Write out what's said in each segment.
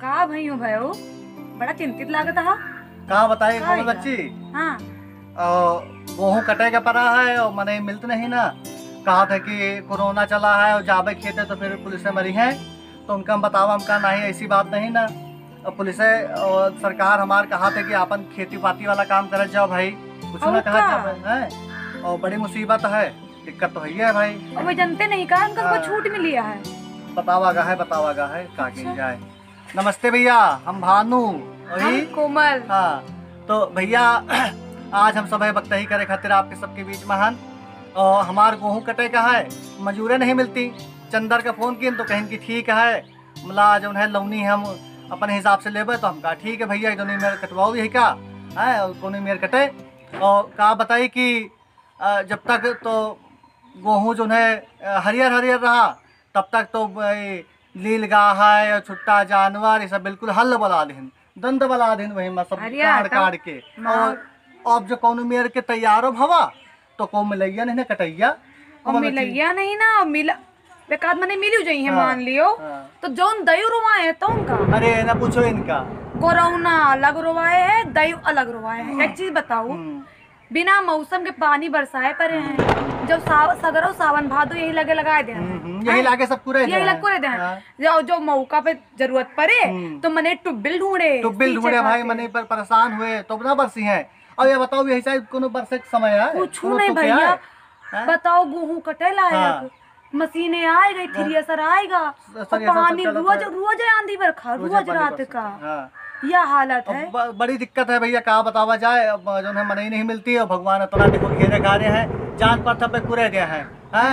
का भयो भयो बड़ा चिंतित लागत हा। कहाँ बताई कोमल बच्ची। हाँ गेहूँ कटेगा पड़ा है और मने मिलते नहीं ना। कहा था कि कोरोना चला है और जाबे खेते तो फिर पुलिस मरी है, तो उनका हम बतावा हमका नहीं, ऐसी बात नहीं ना। और पुलिस और सरकार हमार कहा था कि अपन खेती पाती वाला काम कर जाओ भाई, कुछ ना कहा जाओ है। और बड़ी मुसीबत है, दिक्कत तो है भाई। और वो जनते नहीं कहा उनको कुछ छूट मिली है। बतावागा है का की जाए। नमस्ते भैया, हम भानु हम कोमल। हाँ तो भैया आज हम सब बख्तही करे खातिर आपके सबके बीच में हन। और हमार गेहूँ कटे का है, मजूरे नहीं मिलती। चंदर का फोन किन तो कहें कि ठीक है, मतलब जो है लौनी हम अपने हिसाब से लेबे, तो हम कहा ठीक है भैया दोनों मेयर कटवाओ यही का है, और दोनों मेयर कटे। और कहा बताई कि जब तक तो गेहूँ जो है हरियर हरियर रहा तब तक तो लील गाय है, छुट्टा जानवर ये सब बिल्कुल हल बला दिन, दंड बला दिन वही में सब काट के। और अब जो कौन मेयर के तैयारो भवा तो को मिलैया नहीं ना कटैया, मिलैया नहीं ना मिला बेकार मने मिलू जाई है। मान लियो तो जौन दयु रुवाए है तो उनका अरे ना पूछो इनका, गोरौना अलग रुवाए है, दयु अलग रुवाए है। एक चीज बताओ, बिना मौसम के पानी बरसाए पड़े हैं, जब सगरो सावन भादो यही लगे लगाए दे, यही लागे सब पूरे यही लग पूरे दे। जो मौका पे जरूरत पड़े तो मने टुब्बिल ढूंढे भाई, मने पर परेशान हुए तो ना बरसी है। अब ये बताओ यही शायद कोनो बरसे के समय है कुछ नहीं भैया। बताओ गेहूं कटे लायक मशीनें आए गई, थ्रेसर आएगा, पानी रोज आंधी बरखा, रोज रात का यह हालत है। बड़ी दिक्कत है भैया, कहा बतावा जाए। जो है मनी नहीं मिलती और भगवान इतना देखो घेरे घारे हैं, जान पर थप्पे कुरे गए हैं।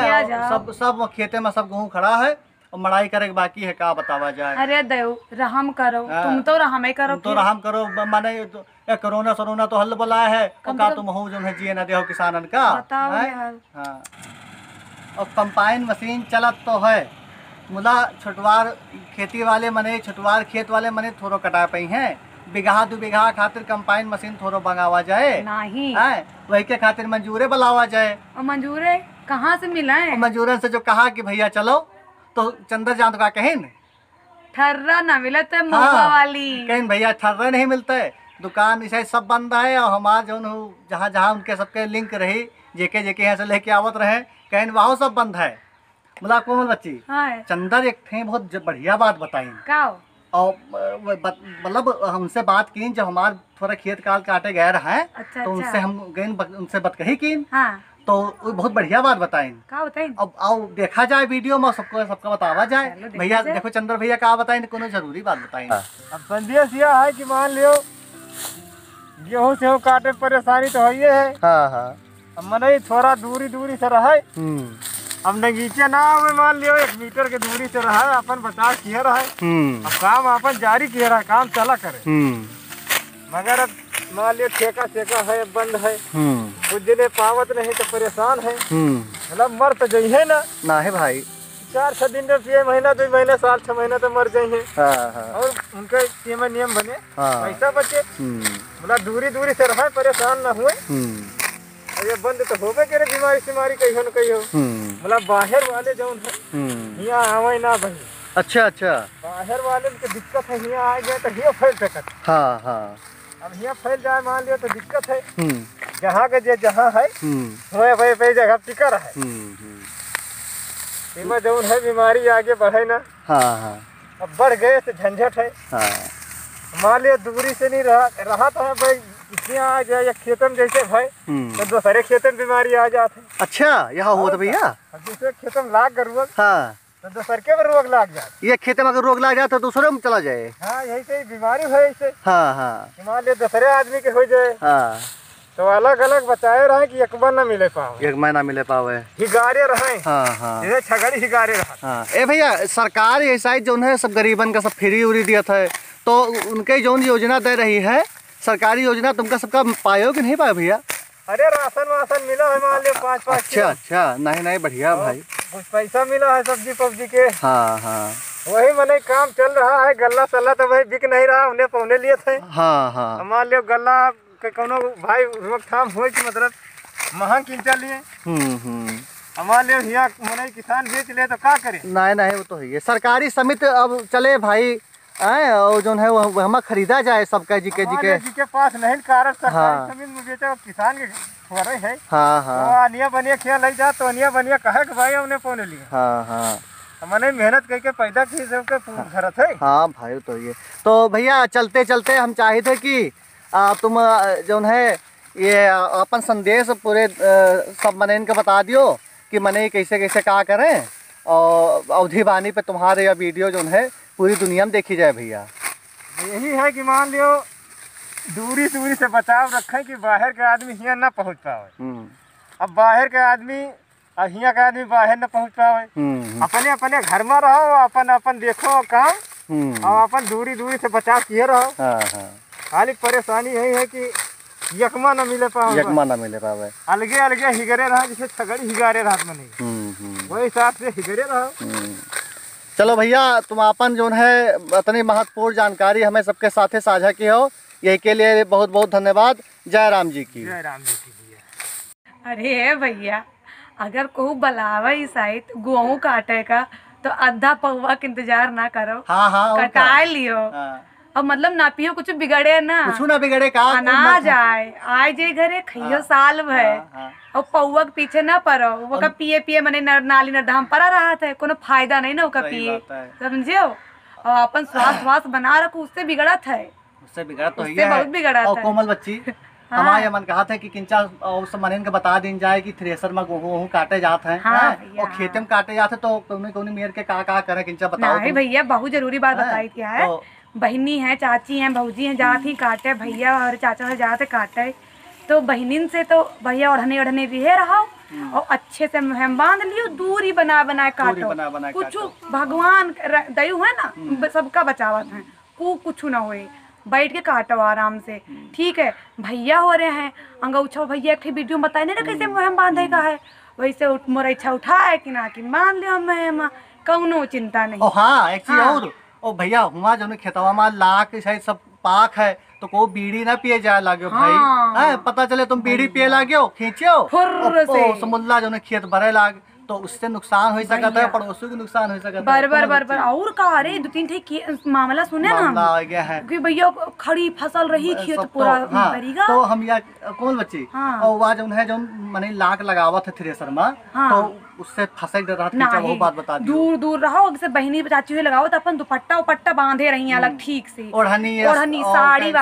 सब खेते में सब गेहूँ खड़ा है और मड़ाई करे बाकी है, कहा बतावा जाए। अरे दयो रहम करो, तुम तो रहम ही करो, तो रहम करो। माने कोरोना सरोना तो हल बोला है, का तुम हो जो है जिए ना दे किसानन का। हाँ और कंपाइन मशीन चलत तो है, मुला छुटवार खेती वाले मने छुटवार खेत वाले मने थोड़ो कटा पाई हैं। बिगहा दो बिगहा खातिर कंपाइन मशीन थोड़ो मंगावा जाए नहीं है, वही के खातिर मंजूरे बुलावा जाए। और मंजूरे कहाँ से मिला है? मंजूरन से जो कहा कि भैया चलो तो चंदर जान तो का कहें ठर्रा ना मिले तो मौका वाली कहें भैया ठर्रा नहीं मिलता है, दुकान इसे सब बंद है। और हमार जो जहाँ जहाँ उनके सबके लिंक रही जेके यहाँ से लेके आवत रहे कहें वहाँ सब बंद है। मुला कोमल बच्ची चंदर एक थे बहुत बढ़िया बात बताई और मतलब हमसे बात की जब हमार थोड़ा खेत काल काटे गए रहे। अच्छा, तो उनसे हम गए उनसे बात कही की हाँ। तो बहुत बढ़िया बात बताई। अब आओ देखा जाए वीडियो में, सबका बतावा जाए। भैया देखो चंद्र भैया कहा बताए कोनो जरूरी बात बताई। अब संदेश यह है कि मान लियो गेहूँ से काटे परेशानी तो है। अब मने थोड़ा दूरी से रहे, अब नगीचे ना में मान लियो 1 मीटर के दूरी से रहे, अपन बचाव किए रहे। अब काम अपन जारी किए रहे, काम चला करे। मगर अब मान लियो ठेका है बंद है, कुछ दिन पावत नहीं तो परेशान है। मतलब मर तो जाइए है ना है भाई, 4-6 दिन में महीना 2 महीना साल 6 महीना तो मर जाइए। और उनके नियम बने पैसा बचे, मतलब दूरी से रहे, परेशान न हुए। ये बंद तो होबे करे, बीमारी कहियो न कहियो। मतलब बाहर वाले जो है यहाँ आवे ना भाई। अच्छा बाहर वाले के दिक्कत है, यहाँ आ गए तो यहाँ फैल सकत। अब यहाँ फैल जाए मान लियो तो दिक्कत है। जहाँ के जहाँ है वही वही जगह टिका रहे। इमा जो है बीमारी आगे बढ़े ना। अब बढ़ गए तो झंझट है। मान लियो दूरी से नहीं रहा तो है भाई, यहाँ आ जाए या खेतन जैसे भाई तो दूसरे खेतन बीमारी आ जाते। अच्छा यहाँ हुआ तो भैया दूसरे खेतन लाग कर रोग तो दूसरे के में रोग लाग जाए। ये खेत में अगर रोग लाग जाए तो दूसरे में चला जाए। हाँ यही से बीमारी है ऐसे। मान लियो दूसरे आदमी के हो जाए तो अलग अलग बताए रहे कि एक बार न मिले पावे, एक महीना मिले पावे, हिगारे रहे। जैसे छगड़ी हिगारे रहा। ए भैया सरकार ऐसा जो है सब गरीबन का सब फ्री उरी दिया था, तो उनके जो योजना दे रही है सरकारी योजना, तुमका सबका पायो कि नहीं पायो भैया? अरे राशन वासन मिला है मान लियो 5-5। अच्छा नहीं बढ़िया भाई, कुछ पैसा मिला है सब्जी पब्जी के। वही मने काम चल रहा है। गल्ला सल्ला तो भाई बिक नहीं रहा, उन्हें पौने लिए थे। मान लियो गल्ला के कोनो भाई रोकथाम हो कि मतलब महंग किंचल लिए। मान लियो यहाँ मने किसान बेच ले तो क्या करे? नहीं वो तो है। सरकारी समिति अब चले भाई, और जो है वो हम खरीदा जाए सबका जी के पास नहीं कारण हाँ। जमीन में बेचा किसान के थोड़ा है। हाँ हाँ तो अनिया बनिया खेल लग जा तो अनिया बनिया कहे कि भाई हमने पौने लिया। हाँ हाँ हमने मेहनत करके पैदा की सबके जरूरत है। हाँ भाई तो ये तो भैया चलते चलते हम चाहे थे कि तुम जो है ये अपन संदेश पूरे सब मने इनका बता दियो कि मने कैसे कैसे क्या करें और अवधि बानी पे तुम्हारे यह वीडियो जो है पूरी दुनिया में देखी जाए भैया। यही है कि मान लियो दूरी से बचाव रखें कि बाहर के आदमी यहाँ ना पहुँच पावे। अब बाहर के आदमी यहाँ का आदमी बाहर न पहुँच पावे। अपने अपने घर में रहो, अपन देखो काम और अपन दूरी से बचाव किए रहो। खाली परेशानी यही है कि यकमा न मिले पावे अलगे अलगे हिगरे रहा जैसे छगड़ी हिगारे रात में नहीं वही हिसाब से हिगरे रहो। चलो भैया तुम अपन जो है इतनी महत्वपूर्ण जानकारी हमें सबके साथ साझा की हो, यही के लिए बहुत बहुत धन्यवाद। जय राम जी की। जय राम जी की भैया। अरे भैया अगर कोई बलावा ही साइड गेहूँ काटे का तो आधा पौवा के इंतजार ना करो। हाँ कटा लियो। अब मतलब ना पियो कुछ बिगड़े ना, कुछ ना बिगड़े का अनाज आए जे घरे खइयो साल भर और पौवा के पीछे ना पड़ो। वो का पिए मने नाली नरधाम पड़ा रहा था, कोनो फायदा नहीं ना उसका पिए, समझो। और अपन स्वास्थ्य बना रखो, उससे बिगड़ा था, उससे बिगड़ा तो उससे बहुत बिगड़ा था। कोमल बच्ची हमारे मन कहा था कि किंचा उस मन बता दिन जाए कि थ्रेसर में गेहूं काटे जाते हैं और खेते में काटे जाते तो कौन मेर के का करे किंचा बताओ। नहीं भैया बहुत जरूरी बात बताई क्या है। बहनी है, चाची है, भौजी है, जात ही काटे, भैया और चाचा है जाते काटे। तो बहनिन से तो भैया ओढ़ने रिहे रहो और अच्छे से मुहम बांध लियो, दूरी बना काटो। कुछ भगवान दयु है ना, सबका बचावत है, कुछ ना होए, बैठ के काटो आराम से, ठीक है। भैया हो रहे हैं अंगूछा, भैया एक वीडियो में बताए ना कैसे मुहम बांधे का है, वैसे मोरैछा उठाए कि ना कि मान लियो मुहम, कौनो चिंता नहीं। हाँ एक चीज और ओ भैया हुआ जो खेतवा में लाख शायद सब पाक है तो को बीड़ी ना पिए जाए लागो भाई। पता चले तुम बीड़ी पिए लागो खींचियो समुल्ला जो खेत भरे लाग तो उससे नुकसान हो सकता है, पड़ोसियों को नुकसान हो सकता है। बरबर और का अरे 2-3 ठीक मामला सुने ना कि भैया खड़ी फसल रही खेत पूरा भरीगा। तो हम या कौन बच्ची और वहाँ जो है जो मने लाख लगावत है थ्रेसर में तो उससे फंसे डर रहा वो बात बता दी। दूर रहो, जैसे बहनी चाची हुए लगाओ तो अपन दुपट्टा बांधे रही अलग ठीक से, ओढ़नी साड़ी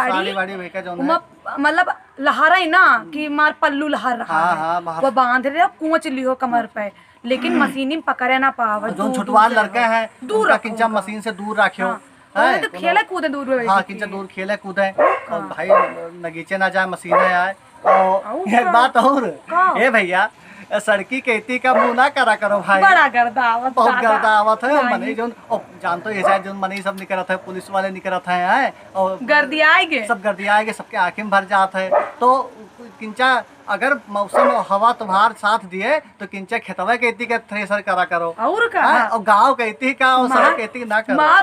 मतलब लहरा ही ना कि मार पल्लू लहर रहा वो बांध रहे कोच लियो कमर पे, लेकिन मशीनी में पकड़े ना पावे। जो छुटवार लड़के हैं दूर किंचा मशीन से दूर रखियो, तो खेले कूदे दूर हाँ किंचा दूर खेले कूदे और भाई नगीचे ना जाए मशीनें आए। और एक बात और ए भैया सड़की कहती का मुंह ना करा करो भाई, बड़ा गर्दावत, बहुत गर्दावत है मनी जो जान तो ये जो मनी सब निकलत है, पुलिस वाले निकलत है और गर्दी आएंगे सब सबके आंखें में भर जाते है। तो किंचा अगर मौसम और हवा तुम्हार साथ दिए तो किंचा खेतवा कहती का थ्रेसर करा करो और गाँव कहती का और सड़क कहती ना करो। मार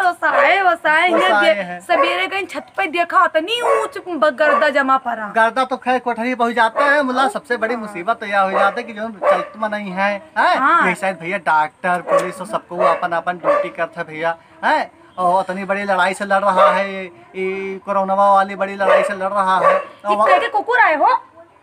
ओसाए सवेरे कहीं छत पे देखा तो नहीं ऊंच गर्दा जमा पड़ा, गर्दा तो खैर कोठरी पहुंच जाता है मुला। सबसे बड़ी मुसीबत तो यह हो जाता है कि जो चलत में नहीं है ये शायद भैया डॉक्टर पुलिस और सबको अपन ड्यूटी करते भैया है और इतनी बड़ी लड़ाई से लड़ रहा है, ये कोरोना वाली बड़ी लड़ाई से लड़ रहा है। कुकुर आए हो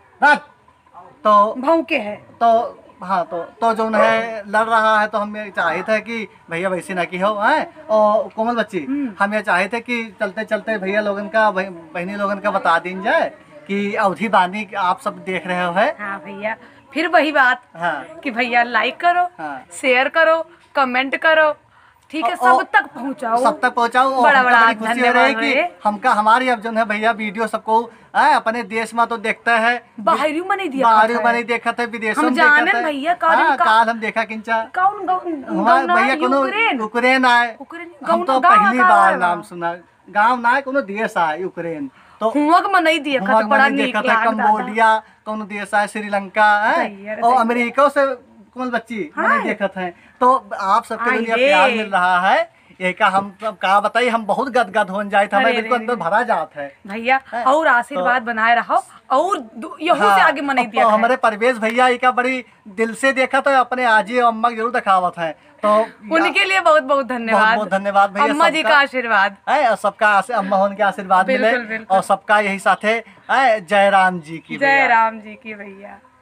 तो भौंके है तो हाँ तो जो है लड़ रहा है तो हम ये चाहे थे कि भैया वैसे ना की हो है। और कोमल बच्ची हम ये चाहे थे कि चलते चलते भैया लोगन का बहनी लोगन का बता दीन जाए कि अवधि बानी आप सब देख रहे हो है। हाँ भैया फिर वही बात कि भैया लाइक करो, शेयर करो, कमेंट करो, ठीक है, सब तक पहुंचाओ। बड़ा खुशी हो रही है कि हमका हमारी अब जो है भैया वीडियो सबको अपने देश में तो देखता है, बाहरी में नहीं देखा था, विदेशों में देखा भैया। काल हम देखा किंचा भैया यूक्रेन आए, हम तो पहली बार नाम सुना। गाँव ना कोनो देश आए यूक्रेन तो नहीं देखा था, कम्बोडिया कोनो देश आए, श्रीलंका और अमेरिका से कोमल बच्ची मैंने देखा था। तो आप सबके लिए प्यार मिल रहा है यही का हम सब कहा बताई, हम बहुत गदगद हो जाए थे, हमें अरे बिल्कुल रे अंदर भरा जात है भैया। और आशीर्वाद बनाए रहो और यहू से आगे मनाई दिया करें। हमारे परवेश भैया ये का बड़ी दिल से देखा तो अपने आजी और अम्मा जरूर दिखावत है, तो उनके लिए बहुत बहुत धन्यवाद। बहुत धन्यवाद भैया, अम्मा जी का आशीर्वाद है और सबका अम्मा होने के आशीर्वाद मिले बिल्कुल, बिल्कुल। और सबका यही साथ है जय राम जी की जय राम जी की भैया।